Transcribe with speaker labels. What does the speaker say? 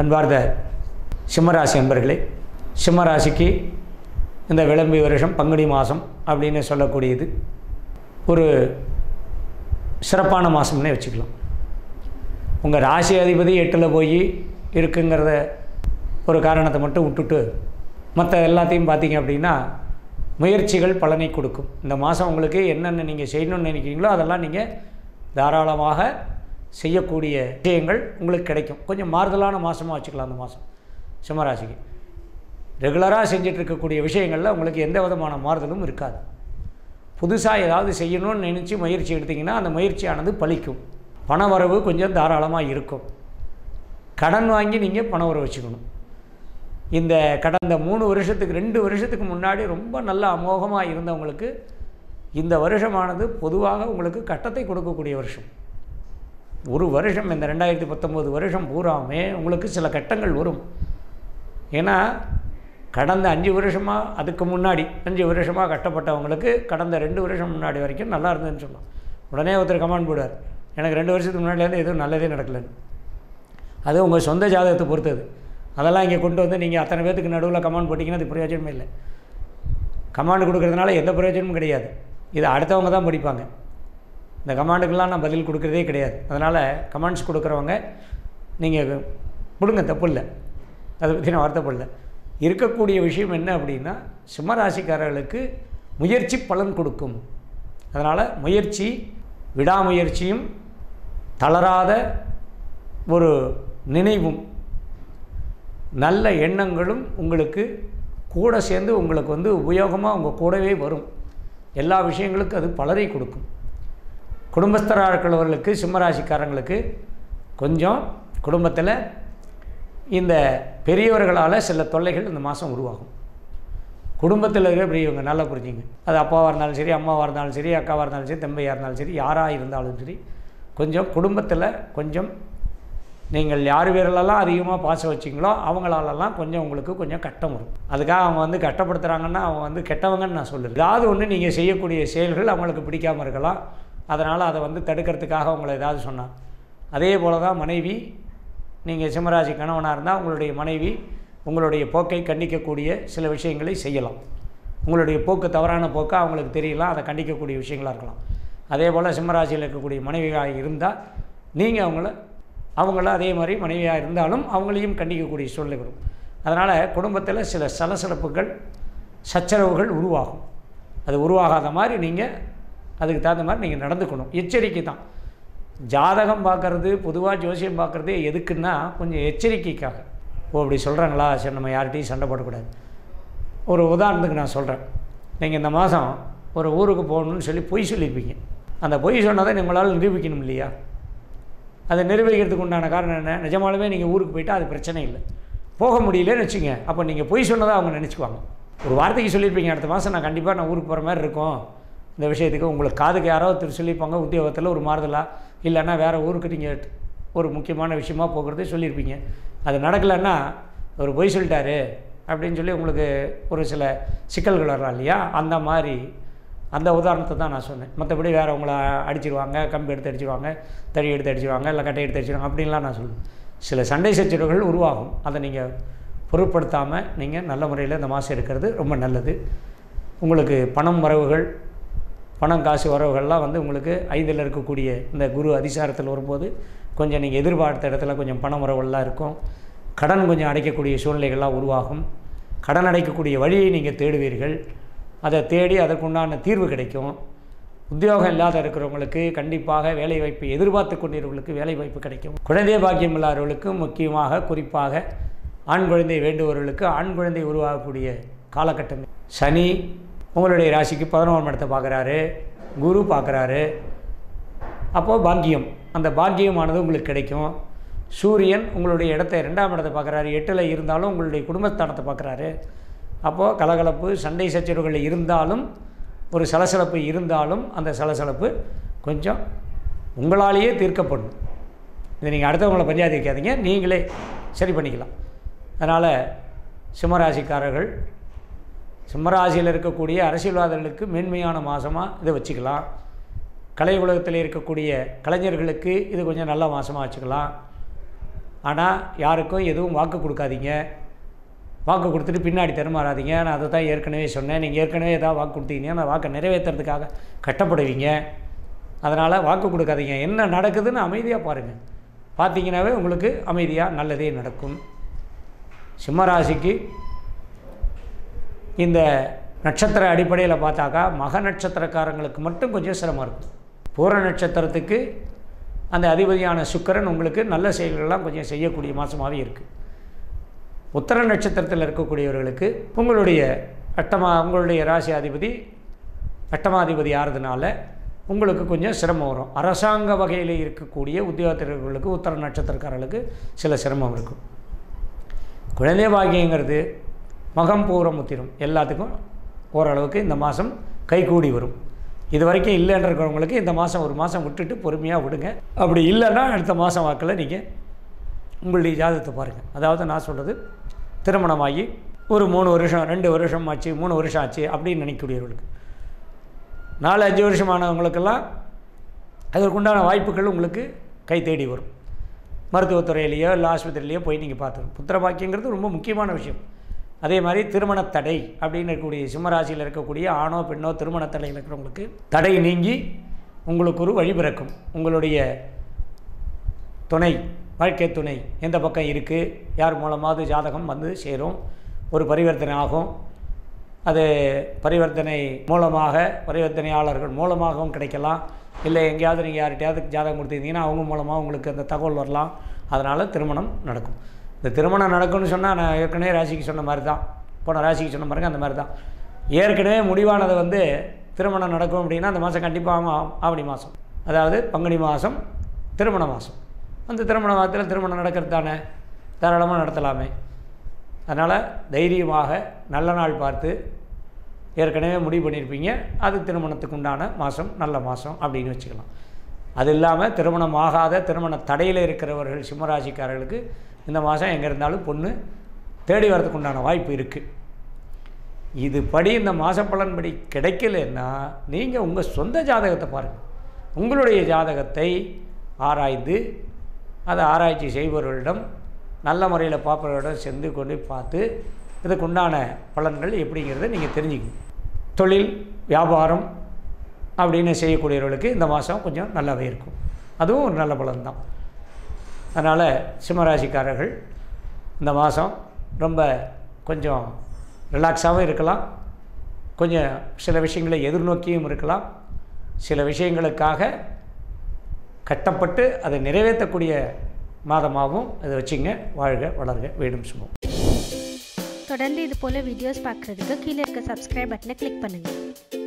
Speaker 1: அன்பார்ந்த சிம்மராசி அன்பர்களே, சிம்மராசிக்கு இந்த விளம்பி வருஷம் பங்குனி மாதம் அப்படின்னு சொல்லக்கூடியது ஒரு சிறப்பான மாதம்னே வச்சுக்கலாம். உங்கள் ராசி அதிபதி 8ல் போய் இருக்குங்கிறத ஒரு காரணத்தை மட்டும் விட்டுட்டு மற்ற எல்லாத்தையும் பார்த்தீங்க அப்படின்னா முயற்சிகள் பலனை கொடுக்கும். இந்த மாதம் உங்களுக்கு என்னென்ன நீங்கள் செய்யணும்னு நினைக்கிறீங்களோ அதெல்லாம் நீங்கள் தாராளமாக செய்யக்கூடிய விஷயங்கள் உங்களுக்கு கிடைக்கும். கொஞ்சம் மாறுதலான மாதமாக வச்சுக்கலாம். அந்த மாதம் சிம்மராசிக்கு ரெகுலராக செஞ்சுட்டு இருக்கக்கூடிய விஷயங்களில் உங்களுக்கு எந்த விதமான மாறுதலும் இருக்காது. புதுசாக ஏதாவது செய்யணும்னு நினச்சி முயற்சி எடுத்திங்கன்னா அந்த முயற்சியானது பலிக்கும். பண வரவு கொஞ்சம் தாராளமாக இருக்கும். கடன் வாங்கி நீங்கள் பண வரவு வச்சுக்கணும். இந்த கடந்த 3 வருஷத்துக்கு 2 வருஷத்துக்கு முன்னாடி ரொம்ப நல்ல அமோகமாக இருந்தவங்களுக்கு இந்த வருஷமானது பொதுவாக உங்களுக்கு கட்டத்தை கொடுக்கக்கூடிய வருஷம். ஒரு வருஷம் இந்த 2019 வருஷம் பூராமே உங்களுக்கு சில கட்டங்கள் வரும். ஏன்னா கடந்த 5 வருஷமாக அதுக்கு முன்னாடி 5 வருஷமாக கட்டப்பட்டவங்களுக்கு கடந்த 2 வருஷம் முன்னாடி வரைக்கும் நல்லா இருந்ததுன்னு சொல்லலாம். உடனே ஒருத்தர் கமெண்ட் போடுவார், எனக்கு 2 வருஷத்துக்கு முன்னாடிலேருந்து எதுவும் நல்லதே நடக்கலைன்னு. அது உங்கள் சொந்த ஜாதகத்தை பொறுத்தது. அதெல்லாம் இங்கே கொண்டு வந்து நீங்கள் அத்தனை பேத்துக்கு நடுவில் கமெண்ட் போட்டிங்கன்னா அது பிரயோஜனமே இல்லை. கமெண்ட் கொடுக்குறதுனால எந்த பிரயோஜனமும் கிடையாது. இதை அடுத்தவங்க தான் படிப்பாங்க. இந்த கமெண்டுக்கெல்லாம் நான் பதில் கொடுக்குறதே கிடையாது. அதனால் கமெண்ட்ஸ் கொடுக்குறவங்க நீங்கள் கொடுங்க, தப்பு இல்லை, அதை பற்றி நான் வருத்தப்படல. இருக்கக்கூடிய விஷயம் என்ன அப்படின்னா சிம்மராசிக்காரர்களுக்கு முயற்சி பலன் கொடுக்கும். அதனால் முயற்சி, விடாமுயற்சியும் தளராத ஒரு நினைவும் நல்ல எண்ணங்களும் உங்களுக்கு கூட சேர்ந்து உங்களுக்கு வந்து உபயோகமாக உங்கள் கூடவே வரும். எல்லா விஷயங்களுக்கும் அது பலரை கொடுக்கும். குடும்பஸ்தராக இருக்கிறவர்களுக்கு சிம்மராசிக்காரங்களுக்கு கொஞ்சம் குடும்பத்தில் இந்த பெரியவர்களால் சில தொல்லைகள் இந்த மாதம் உருவாகும். குடும்பத்தில் இருக்கிற பெரியவங்க நல்லா புரிஞ்சுங்க. அது அப்பாவாக இருந்தாலும் சரி, அம்மாவாக இருந்தாலும் சரி, அக்காவாக இருந்தாலும் சரி, தம்பியாக இருந்தாலும் சரி, யாராக இருந்தாலும் சரி, கொஞ்சம் குடும்பத்தில் கொஞ்சம் நீங்கள் யார் பேரிலெல்லாம் அதிகமாக பாசம் வச்சிங்களோ அவங்களாலெல்லாம் கொஞ்சம் உங்களுக்கு கொஞ்சம் கஷ்டம் வரும். அதுக்காக அவங்க வந்து கஷ்டப்படுத்துகிறாங்கன்னா அவங்க வந்து கெட்டவங்கன்னு நான் சொல்லுறேன். ஏதாவது ஒன்று நீங்கள் செய்யக்கூடிய செயல்கள் அவங்களுக்கு பிடிக்காமல் இருக்கலாம். அதனால் அதை வந்து தடுக்கிறதுக்காக உங்களை ஏதாவது சொன்னான். அதே போல் தான் மனைவி, நீங்கள் சிம்மராசி கணவனாக இருந்தால் உங்களுடைய மனைவி உங்களுடைய போக்கை கண்டிக்கக்கூடிய சில விஷயங்களை செய்யலாம். உங்களுடைய போக்கு தவறான போக்கு அவங்களுக்கு தெரியலாம், அதை கண்டிக்கக்கூடிய விஷயங்களாக இருக்கலாம். அதே போல் சிம்மராசியில் இருக்கக்கூடிய மனைவியாக இருந்தால் நீங்கள் அவங்கள அதே மாதிரி மனைவியாக இருந்தாலும் அவங்களையும் கண்டிக்கக்கூடிய சூழ்நிலை வரும். அதனால் குடும்பத்தில் சில சலசலப்புகள், சச்சரவுகள் உருவாகும். அது உருவாகாத மாதிரி நீங்கள் அதுக்கு தகுந்த மாதிரி நீங்கள் நடந்துக்கணும். எச்சரிக்கை தான். ஜாதகம் பார்க்குறது, பொதுவாக ஜோசியம் பார்க்குறது எதுக்குன்னா கொஞ்சம் எச்சரிக்கைக்காக. அப்படி சொல்கிறாங்களா, சரி நம்ம யார்கிட்டையும் சண்டை போடக்கூடாது. ஒரு உதாரணத்துக்கு நான் சொல்கிறேன். நீங்கள் இந்த மாதம் ஒரு ஊருக்கு போகணுன்னு சொல்லி பொய் சொல்லியிருப்பீங்க. அந்த பொய் சொன்னதை உங்களால் நிரூபிக்கணும் இல்லையா? அதை நிரூபிக்கிறதுக்கு உண்டான காரணம் என்ன? நிஜமாலுமே நீங்கள் ஊருக்கு போய்ட்டால் அது பிரச்சனை இல்லை. போக முடியலன்னு வச்சுங்க, அப்போ நீங்கள் பொய் சொன்னதை அவங்க நினச்சிக்குவாங்க. ஒரு வார்த்தைக்கு சொல்லியிருப்பீங்க, அடுத்த மாதம் நான் கண்டிப்பாக ஊருக்கு போகிற மாதிரி இருக்கும், இந்த விஷயத்துக்கு உங்களுக்கு காதுக்கு யாரோ ஒருத்தர் சொல்லியிருப்பாங்க, உத்தியோகத்தில் ஒரு மாறுதலாக, இல்லைன்னா வேறு ஊருக்கு நீங்கள் ஒரு முக்கியமான விஷயமாக போகிறதே சொல்லியிருப்பீங்க. அது நடக்கலைன்னா ஒரு பொய் சொல்லிட்டாரு அப்படின்னு சொல்லி உங்களுக்கு ஒரு சில சிக்கல்கள் வரலாம் இல்லையா? அந்த மாதிரி அந்த உதாரணத்தை தான் நான் சொன்னேன். மற்றபடி வேறு உங்களை அடிச்சிடுவாங்க, கம்பி எடுத்து அடிச்சிடுவாங்க, தடி எடுத்து அடிச்சிடுவாங்க, இல்லை கட்டை எடுத்து அடிச்சிடுவாங்க அப்படின்லாம் நான் சொல்லுவேன். சில சண்டை சச்சரவுகள் உருவாகும். அதை நீங்கள் பொருட்படுத்தாமல் நீங்கள் நல்ல முறையில் இந்த மாதம் இருக்கிறது ரொம்ப நல்லது. உங்களுக்கு பணம் வரவுகள், பணம் காசு வரவுகள்லாம் வந்து உங்களுக்கு 5ல் இருக்கக்கூடிய இந்த குரு அதிசாரத்தில் வரும்போது கொஞ்சம் நீங்கள் எதிர்பார்த்த இடத்துல கொஞ்சம் பணம் வரவுகள்லாம் இருக்கும். கடன் கொஞ்சம் அடைக்கக்கூடிய சூழ்நிலைகள்லாம் உருவாகும். கடன் அடைக்கக்கூடிய வழியை நீங்கள் தேடுவீர்கள். அதை தேடி அதற்குண்டான தீர்வு கிடைக்கும். உத்தியோகம் இல்லாத இருக்கிறவங்களுக்கு கண்டிப்பாக வேலைவாய்ப்பு எதிர்பார்த்து கொண்டிருக்கிறவர்களுக்கு வேலைவாய்ப்பு கிடைக்கும். குழந்தை பாக்கியம் இல்லாதவர்களுக்கு, முக்கியமாக குறிப்பாக ஆண் குழந்தை வேண்டுபவர்களுக்கு ஆண் குழந்தை உருவாகக்கூடிய காலகட்டம். சனி உங்களுடைய ராசிக்கு 11ஆம் இடத்தை பார்க்குறாரு, குரு பார்க்குறாரு. அப்போது பாக்கியம், அந்த பாக்கியமானது உங்களுக்கு கிடைக்கும். சூரியன் உங்களுடைய இடத்தை 2ஆம் இடத்தை பார்க்குறாரு, 8ல் இருந்தாலும் உங்களுடைய குடும்பஸ்தானத்தை பார்க்குறாரு. அப்போது கலகலப்பு, சண்டை சச்சரவுகள் இருந்தாலும், ஒரு சலசலப்பு இருந்தாலும் அந்த சலசலப்பு கொஞ்சம் உங்களாலேயே தீர்க்கப்படும். இதை நீங்கள் அடுத்தவங்களை பஞ்சாயத்து வைக்காதீங்க, நீங்களே சரி பண்ணிக்கலாம். அதனால் சிம்மராசிக்காரர்கள், சிம்மராசியில் இருக்கக்கூடிய அரசியல்வாதிகளுக்கு மேன்மையான மாதமாக இதை வச்சுக்கலாம். கலை உலகத்தில் இருக்கக்கூடிய கலைஞர்களுக்கு இது கொஞ்சம் நல்ல மாதமாக வச்சுக்கலாம். ஆனால் யாருக்கும் எதுவும் வாக்கு கொடுக்காதீங்க. வாக்கு கொடுத்துட்டு பின்னாடி தருமாறாதீங்க. நான் அதை தான் ஏற்கனவே சொன்னேன். நீங்கள் ஏற்கனவே ஏதாவது வாக்கு கொடுத்தீங்கன்னா அந்த வாக்கை நிறைவேற்றுறதுக்காக கஷ்டப்படுவீங்க. அதனால் வாக்கு கொடுக்காதீங்க. என்ன நடக்குதுன்னு அமைதியாக பாருங்கள். பார்த்தீங்கன்னாவே உங்களுக்கு அமைதியாக நல்லதே நடக்கும். சிம்மராசிக்கு இந்த நட்சத்திர அடிப்படையில் பார்த்தாக்கா மக நட்சத்திரக்காரங்களுக்கு மட்டும் கொஞ்சம் சிரமம் இருக்கும். பூர நட்சத்திரத்துக்கு அந்த அதிபதியான சுக்கிரன் உங்களுக்கு நல்ல செயல்கள்லாம் கொஞ்சம் செய்யக்கூடிய மாதமாகவே இருக்குது. உத்தர நட்சத்திரத்தில் இருக்கக்கூடியவர்களுக்கு உங்களுடைய ராசி அதிபதி அட்டமாதிபதி ஆகிறதுனால உங்களுக்கு கொஞ்சம் சிரமம் வரும். அரசாங்க வகையில் இருக்கக்கூடிய உத்தியோகத்தர்களுக்கு உத்தர நட்சத்திரக்காரர்களுக்கு சில சிரமம் இருக்கும். குழந்தை பாக்கியங்கிறது மகம் பூரம் உத்திரம் எல்லாத்துக்கும் ஓரளவுக்கு இந்த மாதம் கைகூடி வரும். இது வரைக்கும் இல்லைன்னு இருக்கிறவங்களுக்கு இந்த மாதம் ஒரு மாதம் விட்டுட்டு பொறுமையாக விடுங்க. அப்படி இல்லைன்னா அடுத்த மாதம் வாக்கில் நீங்கள் உங்களுடைய ஜாதகத்தை பாருங்கள். அதாவது நான் சொல்கிறது திருமணமாகி ஒரு 3 வருஷம் 2 வருஷம் ஆச்சு 3 வருஷம் ஆச்சு அப்படின்னு நினைக்கக்கூடியவர்களுக்கு 4-5 வருஷமானவங்களுக்கெல்லாம் அதற்குண்டான வாய்ப்புகள் உங்களுக்கு கை தேடி வரும். மருத்துவத்துறையிலையோ இல்லை ஆஸ்பத்திரியிலையோ போய் நீங்கள் பார்த்துக்கணும். புத்திர பாக்கியங்கிறது ரொம்ப முக்கியமான விஷயம். அதே மாதிரி திருமணத்தடை அப்படின்னு இருக்கக்கூடிய சிம்மராசியில் இருக்கக்கூடிய ஆணோ பெண்ணோ திருமணத்தடையில் இருக்கிறவங்களுக்கு தடை நீங்கி உங்களுக்கு ஒரு வழி பிறக்கும். உங்களுடைய துணை வாழ்க்கை துணை எந்த பக்கம் இருக்குது, யார் மூலமாவது ஜாதகம் வந்து சேரும், ஒரு பரிவர்த்தனை ஆகும். அது பரிவர்த்தனை மூலமாக பரிவர்த்தனையாளர்கள் மூலமாகவும் கிடைக்கலாம். இல்லை எங்கேயாவது நீங்கள் யார்கிட்டையாவது ஜாதகம் கொடுத்துருந்தீங்கன்னா அவங்க மூலமாக உங்களுக்கு அந்த தகவல் வரலாம். அதனால் திருமணம் நடக்கும். இந்த திருமணம் நடக்கும்னு சொன்னால் நான் ஏற்கனவே ராசிக்கு சொன்ன மாதிரி தான், போன ராசிக்கு சொன்ன மாதிரி அந்த மாதிரி தான். ஏற்கனவே முடிவானது வந்து திருமணம் நடக்கும் அப்படின்னா அந்த மாதம் கண்டிப்பாக ஆவணி மாதம், அதாவது பங்குனி மாதம் திருமண மாதம். அந்த திருமண மாதத்தில் திருமணம் நடக்கிறது தானே, தாராளமாக நடத்தலாமே. அதனால் தைரியமாக நல்ல நாள் பார்த்து ஏற்கனவே முடிவு பண்ணியிருப்பீங்க, அது திருமணத்துக்கு உண்டான மாதம் நல்ல மாதம் அப்படின்னு வச்சுக்கலாம். அது இல்லாமல் திருமணம் ஆகாத திருமண தடையில் இருக்கிறவர்கள் சிம்மராசிக்காரர்களுக்கு இந்த மாதம் எங்கே இருந்தாலும் பொண்ணு தேடி வரதுக்கு உண்டான வாய்ப்பு இருக்குது. இது படி இந்த மாத பலன்படி கிடைக்கலன்னா நீங்கள் உங்கள் சொந்த ஜாதகத்தை பாருங்கள். உங்களுடைய ஜாதகத்தை ஆராய்ந்து அதை ஆராய்ச்சி செய்பவர்களிடம் நல்ல முறையில் பார்ப்பவர்களிடம் சென்று கொண்டு பார்த்து இதுக்குண்டான பலன்கள் எப்படிங்கிறத நீங்கள் தெரிஞ்சுக்கணும். தொழில் வியாபாரம் அப்படின்னு செய்யக்கூடியவர்களுக்கு இந்த மாதம் கொஞ்சம் நல்லாவே இருக்கும். அதுவும் ஒரு நல்ல பலன்தான். அதனால் சிம்மராசிக்காரர்கள் இந்த மாதம் ரொம்ப கொஞ்சம் ரிலாக்ஸாகவும் இருக்கலாம், கொஞ்சம் சில விஷயங்களை எதிர்நோக்கியும் இருக்கலாம். சில விஷயங்களுக்காக கட்டப்பட்டு அதை நிறைவேற்றக்கூடிய மாதமாகவும் அதை வச்சுங்க. வாழ்க வளர்க வேடும் சுமம்.
Speaker 2: தொடர்ந்து இது போல் வீடியோஸ் பார்க்குறதுக்கு கீழே இருக்க சப்ஸ்கிரைப் பட்டனை கிளிக் பண்ணுங்கள்.